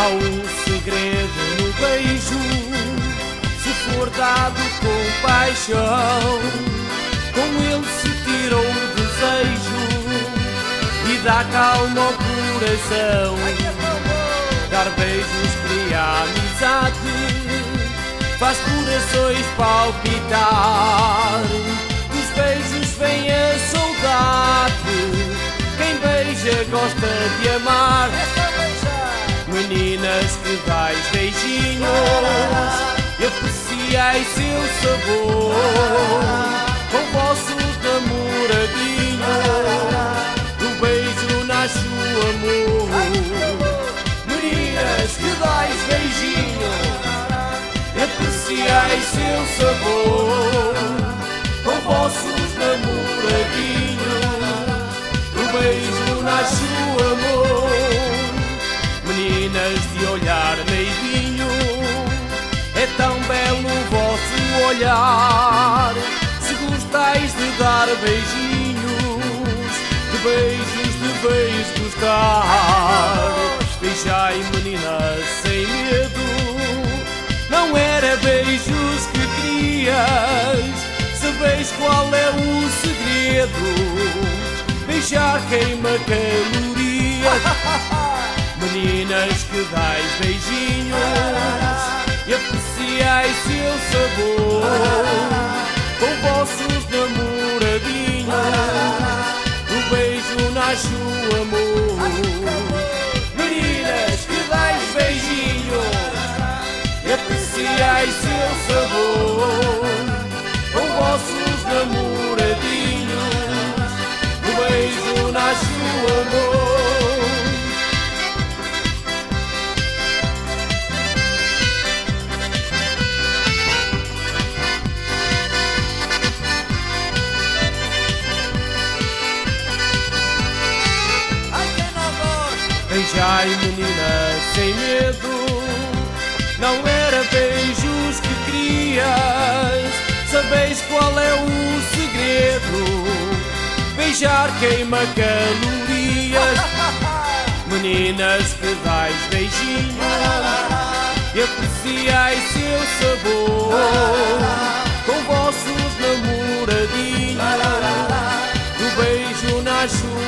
Há um segredo no beijo, se for dado com paixão, com ele se tira o desejo e dá calma ao coração. Dar beijos cria amizade, faz corações palpitar. Dos beijos vem a saudade, quem beija gosta de amar. Meninas que dais beijinhos e apreciai seu sabor, com vossos namoradinhos do beijo nasce o amor. Meninas que dais beijinhos e apreciai seu sabor, com vossos namoradinhos do beijo nasce o amor. Meninas de olhar meiguinho, é tão belo o vosso olhar. Se gostais de dar beijinhos, de beijos gostar. Beijai meninas sem medo, não era beijos que querias. Sabeis qual é o segredo, beijar queima calorias. Meninas que dais beijinhos e apreciai seu sabor, com vossos namoradinhos do beijo nasce o amor. Meninas que dais beijinhos e apreciai seu sabor, com vossos namoradinhos do beijo nasce o amor. Beijai meninas sem medo, não era beijos que querias. Sabeis qual é o segredo, beijar queima calorias. Meninas que dais beijinhos e apreciai seu sabor, com vossos namoradinhos do beijo nasce o